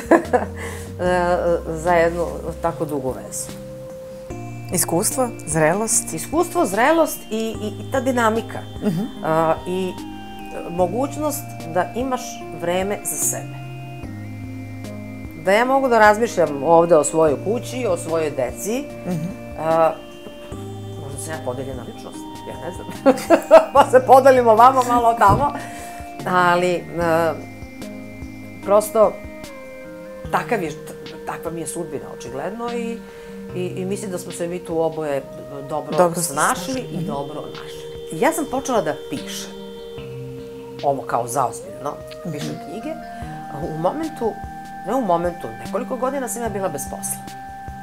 za jednu tako dugu vezu. Iskustvo, zrelost? Iskustvo, zrelost i, i, i ta dinamika. Uh-huh. uh, I mogućnost da imaš vreme za sebe. Da ja mogu da razmišljam ovde o svojoj kući, o svojoj deci. Uh-huh. Uh, možda sam ja podeljena ličnost, ja ne znam. Pa se podelimo vama malo tamo. Ali, uh, prosto, takav je, takva mi je sudbina, očigledno, i, i, i mislim da smo se mi tu oboje dobro, dobro snašli i mm-hmm. dobro našli. Ja sam počela da pišem, ovo kao zaozbiljno, pišem mm-hmm. knjige, u momentu, ne u momentu, nekoliko godina sam ja bila bez posla.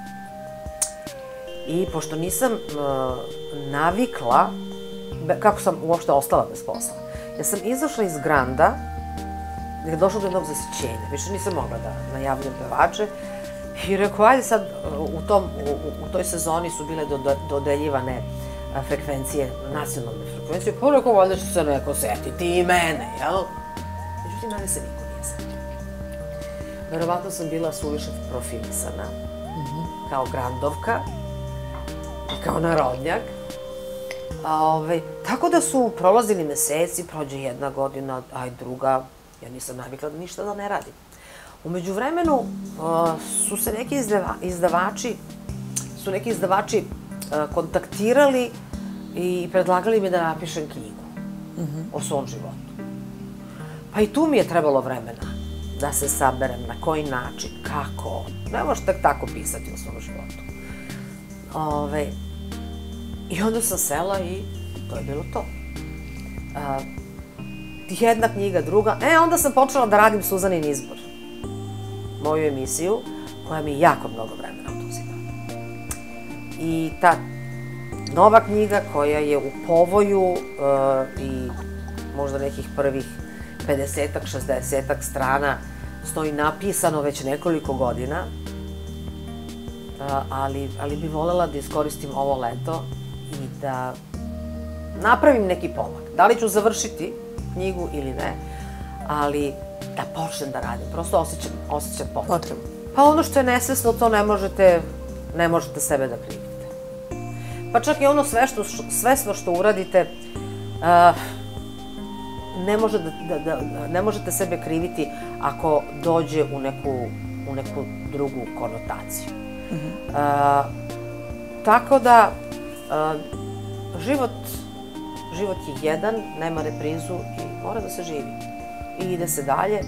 I pošto nisam uh, navikla, kako sam uopšte ostala bez posla, ja sam izašla iz Granda, gdje je došlo do jednog zasićenja, više nisam mogla da najavljam pevače, i rekao, ajde sad, u, tom, u, u toj sezoni su bile do, dodeljivane frekvencije, nacionalne frekvencije, pa rekao, valjda će se neko setiti i mene, jel? Međutim, mene se niko nije setio. Verovatno sam bila suviše profilisana, mm-hmm. kao Grandovka, kao narodnjak, Tako da su prolazili meseci, prođe jedna godina, a i druga. Ja nisam navikla ništa da ne radim. Umeđu vremenu su se neki izdavači, su neki izdavači kontaktirali i predlagali mi da napišem knjigu o svom životu. Pa i tu mi je trebalo vremena da se saberem, na koji način, kako. Ne možeš tek tako pisati o svom životu. I onda sam sela i to je bilo to. Jedna knjiga, druga. E, onda sam počela da radim Suzanin izbor. Moju emisiju, koja mi jako mnogo vremena oduzima. I ta nova knjiga koja je u povoju i možda nekih prvih pedesetak, šezdesetak strana stoji napisano već nekoliko godina, ali bi voljela da iskoristim ovo leto i da napravim neki pomak. Da li ću završiti knjigu ili ne, ali da počnem da radim. Prosto osjećam potrebu. Pa ono što je nesvesno, to ne možete, ne možete sebe da krivite. Pa čak i ono svesno što uradite, ne možete sebe kriviti ako dođe u neku drugu konotaciju. Tako da, život Život je jedan, nema reprizu i mora da se živi. I ide se dalje.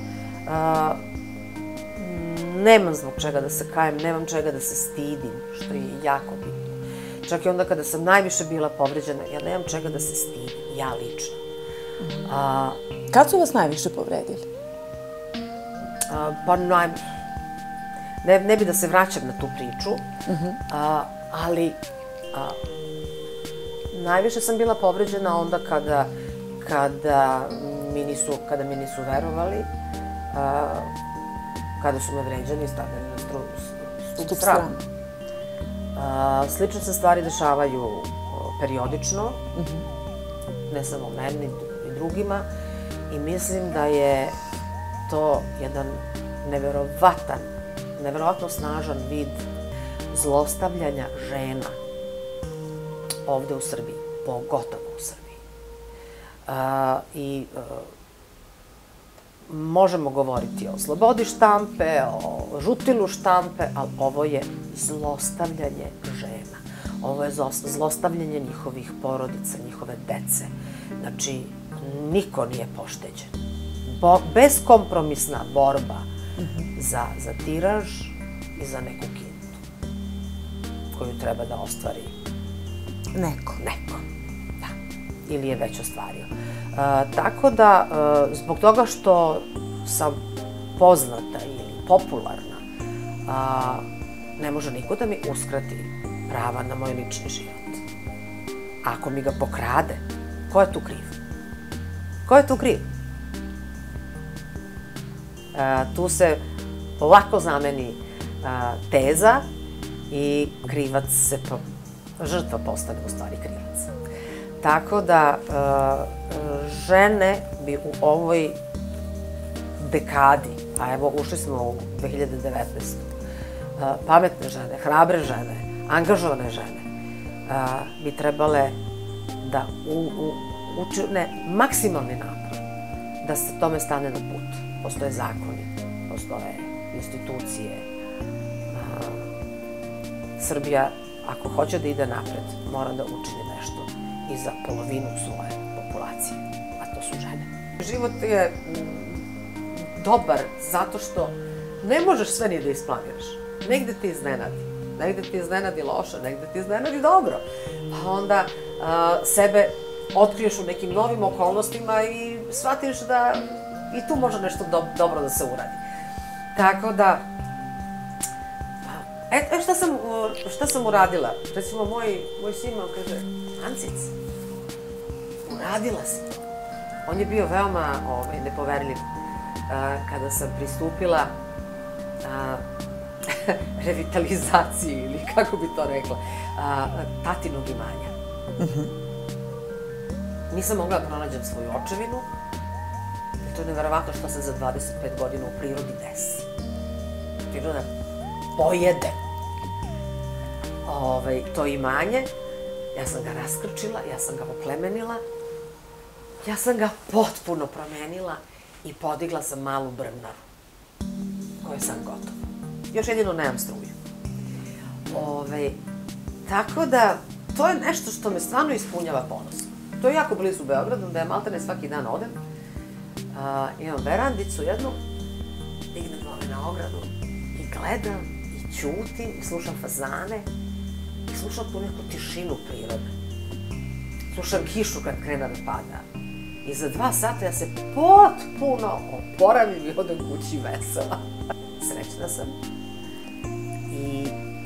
Nemam zbog čega da se kajem, nemam čega da se stidim, što je jako bitno. Čak i onda kada sam najviše bila povređena, ja nemam čega da se stidim, ja lično. Kad su vas najviše povredili? Pa ne bi da se vraćam na tu priču, ali najviše sam bila povređena onda kada mi nisu verovali, kada su me vređali i stavljali na stup stranu. Slične se stvari dešavaju periodično, ne samo meni i drugima, i mislim da je to jedan neverovatan, neverovatno snažan vid zlostavljanja žena ovde u Srbiji, pogotovo u Srbiji. I možemo govoriti o slobodi štampe, o žutilu štampe, ali ovo je zlostavljanje žena. Ovo je zlostavljanje njihovih porodica, njihove dece. Znači, niko nije pošteđen. Beskompromisna borba za tiraž i za neku kintu koju treba da ostvari neko. Neko, da. Ili je već ostvario. Tako da, zbog toga što sam poznata ili popularna, ne može niko da mi uskrati prava na moj lični život. Ako mi ga pokrade, ko je tu kriv? Ko je tu kriv? Tu se lako zameni teza i krivac se, žrtva postane u stvari krivac. Tako da žene bi u ovoj dekadi, a evo ušli smo u dve hiljade devetnaestu. Pametne žene, hrabre žene, angažovane žene bi trebale da učine maksimalni napor da se tome stane na put. Postoje zakoni, postoje institucije. Srbija, ako hoće da ide napred, mora da učini nešto i za polovinu svoje populacije, a to su žene. Život je dobar zato što ne možeš sve ni da isplaniraš. Negde ti iznenadi. Negde ti iznenadi loše, negde ti iznenadi dobro. Pa onda sebe otkriješ u nekim novim okolnostima i shvatiš da i tu može nešto dobro da se uradi. Tako da, eto šta sam uradila. Recimo, moj sin me kaže, Ancic, uradila si to. On je bio veoma nepoverljiv kada sam pristupila revitalizaciji, ili kako bi to rekla, tatinog imanja. Nisam mogla da pronađem svoju očevinu, i to je neverovatno što se za dvadeset pet godina u prirodi desi. Priroda pojede to imanje Ja sam ga raskrčila, ja sam ga oplemenila, ja sam ga potpuno promenila i podigla sam malu brvnaru, koja sam gotova. Još jedino nemam struju. Ove, tako da, to je nešto što me stvarno ispunjava ponosom. To je jako blizu Beogradu, da ja maltene svaki dan odem. A, imam verandicu jednu, dignem glave na ogradu i gledam i ćutim i slušam fazane i slušam tu neku tišinu prirode. Slušam kišu kad krene da pada. I za dva sata ja se potpuno oporavim i odem kući vesela. Srećna sam i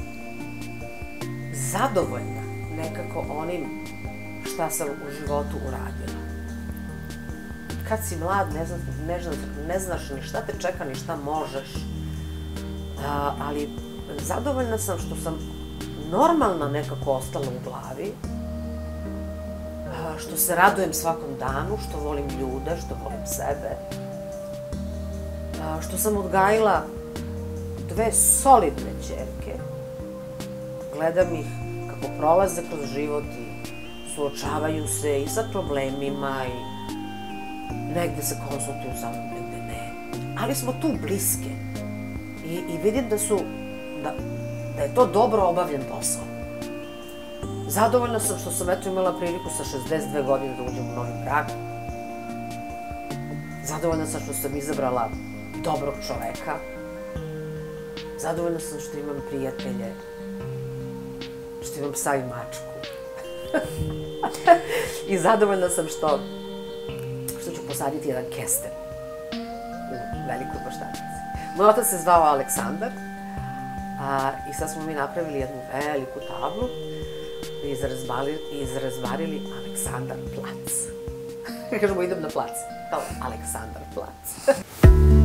zadovoljna nekako onim šta sam u životu uradila. Kad si mlad, ne znaš, ne znaš, ne znaš ni šta te čeka, ni šta možeš. A, ali zadovoljna sam što sam normalna nekako ostala u glavi, a, što se radujem svakom danu, što volim ljude, što volim sebe, a, što sam odgajila dve solidne ćerke, gledam ih kako prolaze kroz život i suočavaju se i sa problemima i negde se konsultuju sa mnom, negde ne. Ali smo tu bliske i, i vidim da su, da, da je to dobro obavljen posao. Zadovoljna sam što sam eto imala priliku sa šezdeset dve godine da uđem u novi brak. Zadovoljna sam što sam izabrala dobrog čoveka. Zadovoljna sam što imam prijatelje, što imam psa i mačku. I zadovoljna sam što, što ću posaditi jedan kesten u Velikoj Baštarnici. Moj otac se zvao Aleksandar a, i sad smo mi napravili jednu veliku tablu i izrazbarili, izrazbarili Aleksandar plac. Kažemo idem na plac, kao Aleksandar plac.